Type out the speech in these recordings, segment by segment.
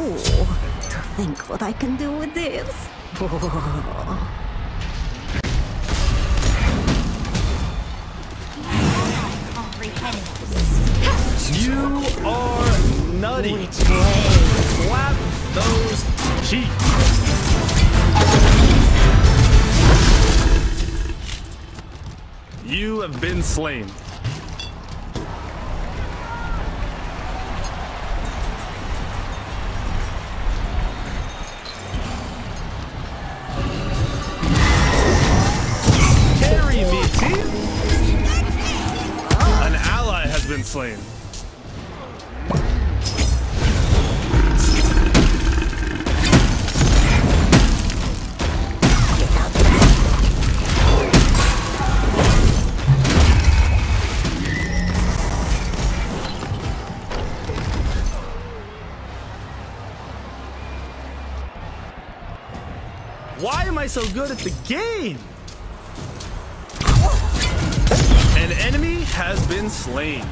Ooh, to think what I can do with this. You are nutty. Slap those cheeks. You have been slain. Carry me, team. An ally has been slain. Why am I so good at the game? An enemy has been slain.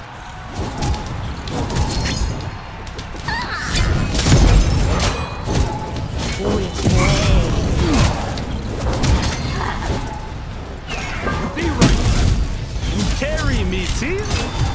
Be right. Carry me, team.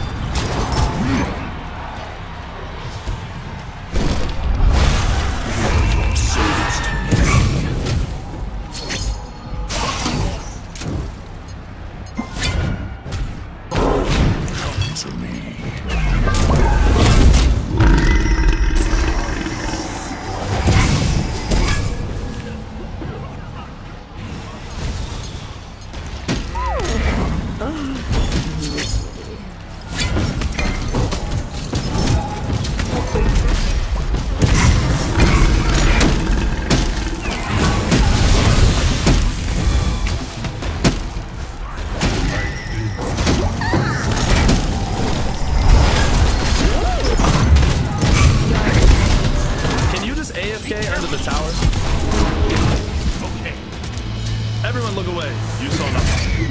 AFK under the tower? Okay. Everyone look away. You saw nothing.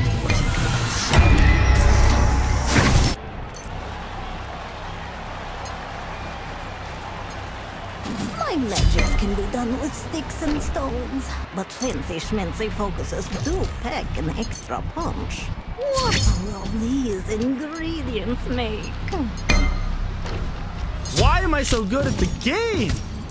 My magic can be done with sticks and stones, but fancy schmancy focuses do pack an extra punch. What will all these ingredients make? Why am I so good at the game?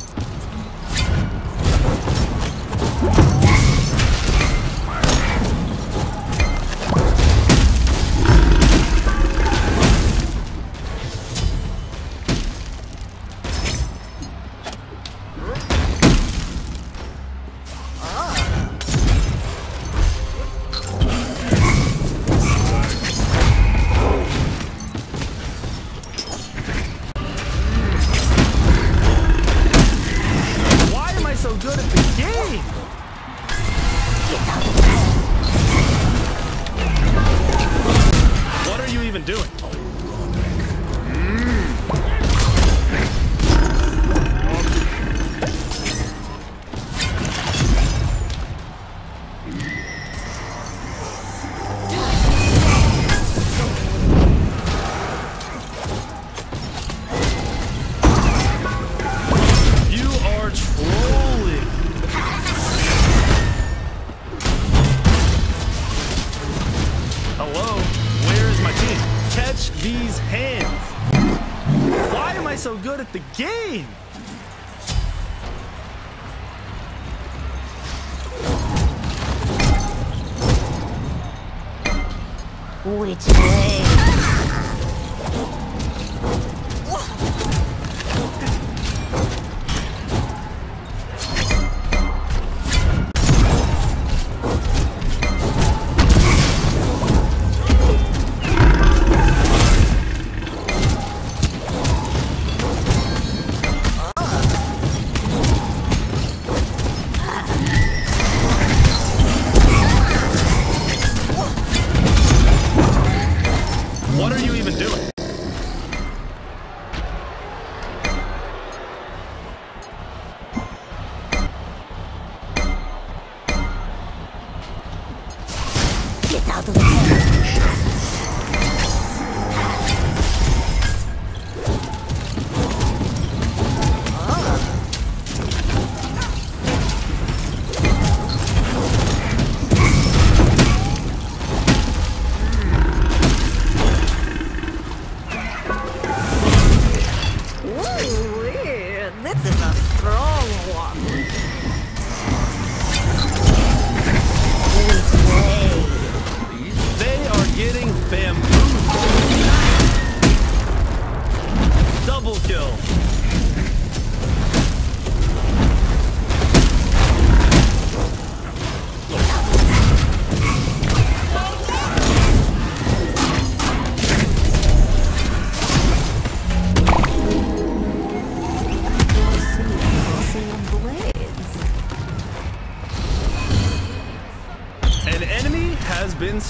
So good at the game. What are you even doing? You are trolling. Hello? Where is my team? Catch these hands. Why am I so good at the game? Which way? What are you even doing? Get out of the way.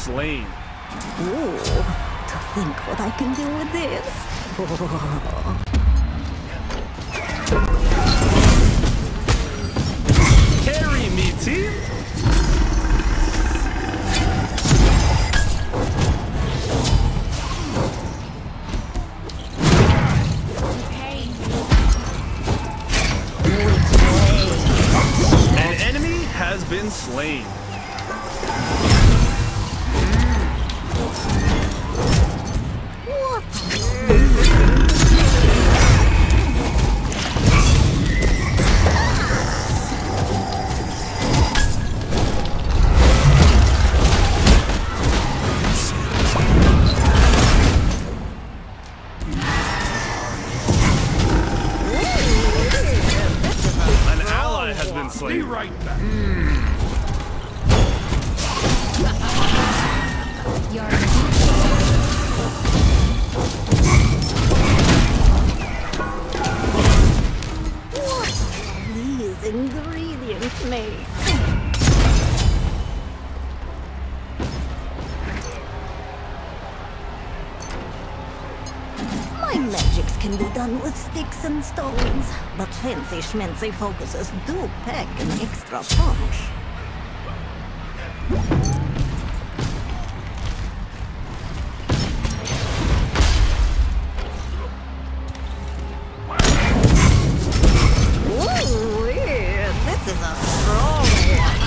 slain. Ooh, to think what I can do with this. Carry me, team. An enemy has been slain. An ally has been slain. Be right back. What are these ingredients make? My magics can be done with sticks and stones, but fancy schmancy focuses do pack an extra punch. Ooh, yeah, this is a strong one.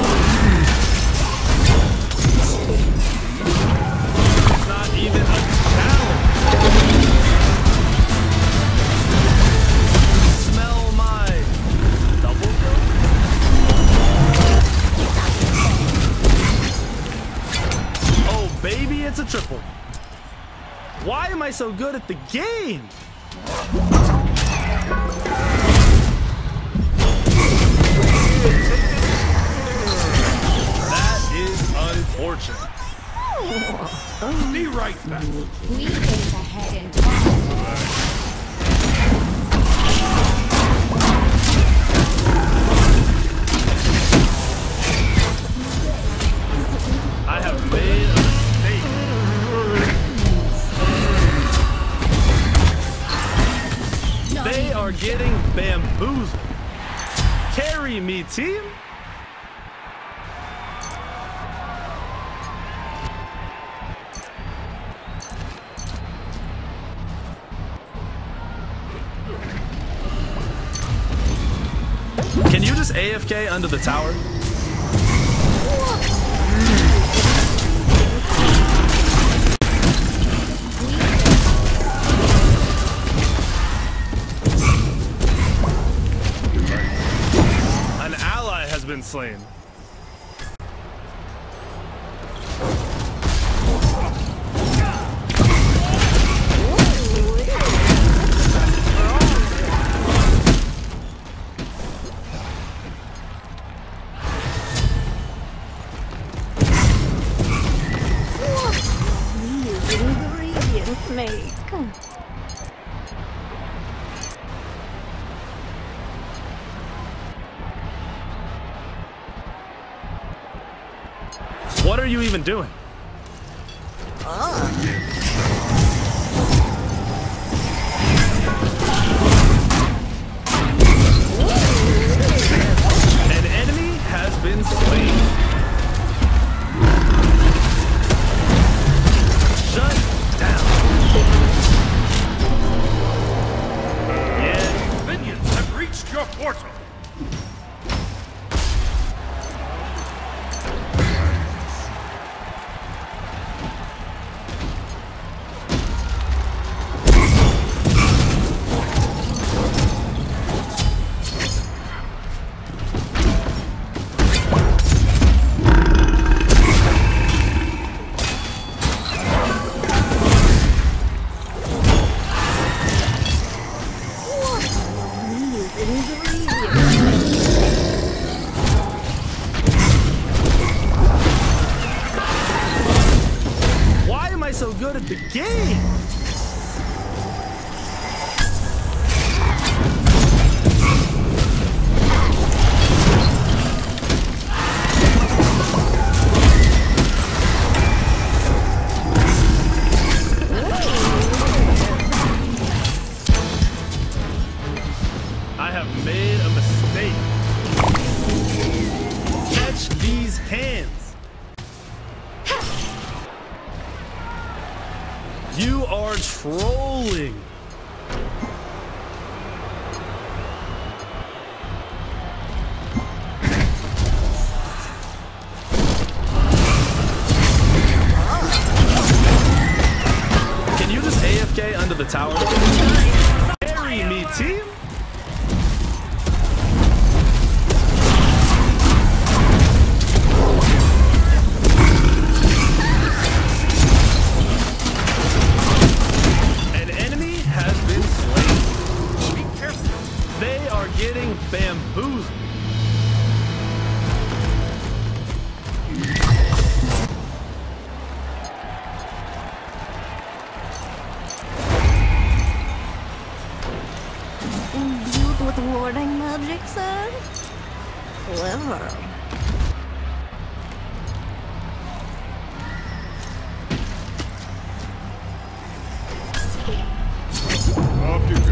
It's not even a challenge. Smell my double kill. Oh, baby, it's a triple. Why am I so good at the game? That is unfortunate. Be right back. We race ahead in time. I have made a mistake. They are getting bamboozled. Carry me, team. Can you just AFK under the tower? An ally has been slain. These ingredients make. What are you even doing? An enemy has been slain. Shut down. Yeah. Minions have reached your portal. Why am I so good at the game? You are trolling. Can you just AFK under the tower? Carry me, team. Getting bamboozled. Imbued with warding magic, sir? Clever. Off you go.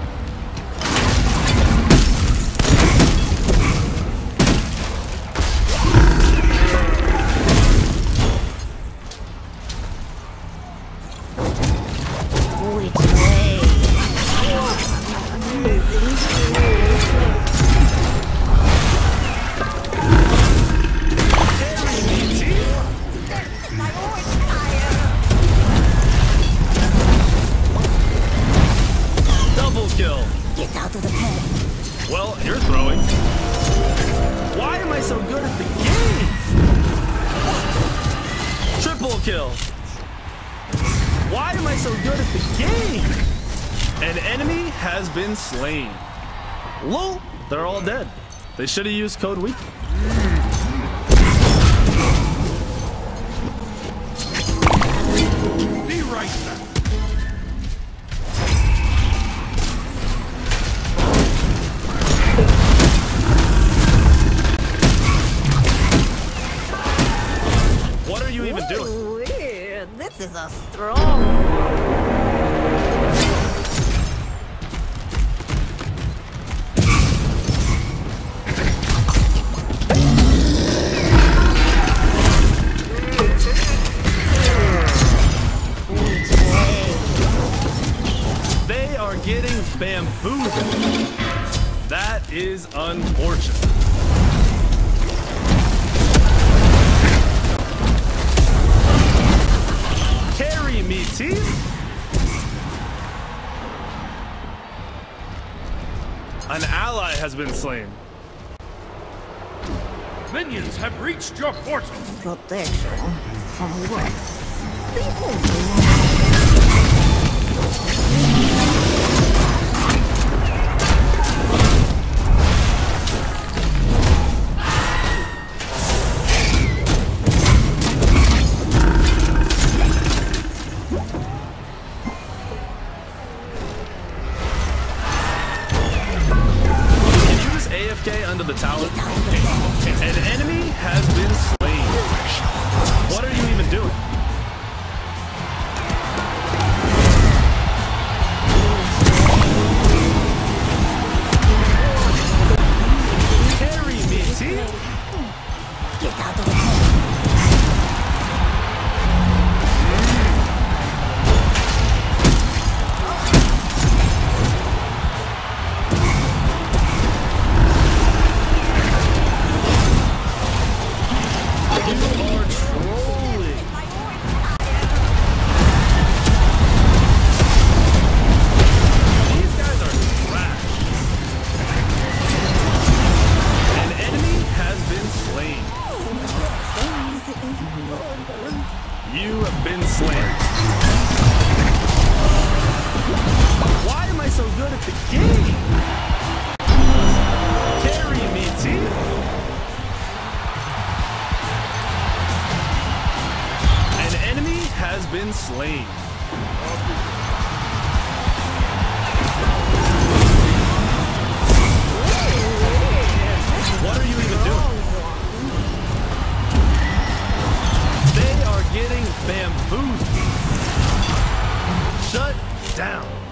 Get out of the pen. Well, you're throwing. Why am I so good at the game? Triple kill. Why am I so good at the game? An enemy has been slain. Lol, they're all dead. They should have used code weak. Be right back. What are you even doing? Weird. This is a strong. They are getting bamboozled. That is unfortunate. Carry me, team. An ally has been slain. Minions have reached your portal. Protection from what? AFK under the tower. An enemy has been slain. What are you even doing? Carry me, team. Get out of the pen. You have been slain. Why am I so good at the game? Carry me, team. An enemy has been slain. What are you even doing? They are getting bamboozled. Shut down.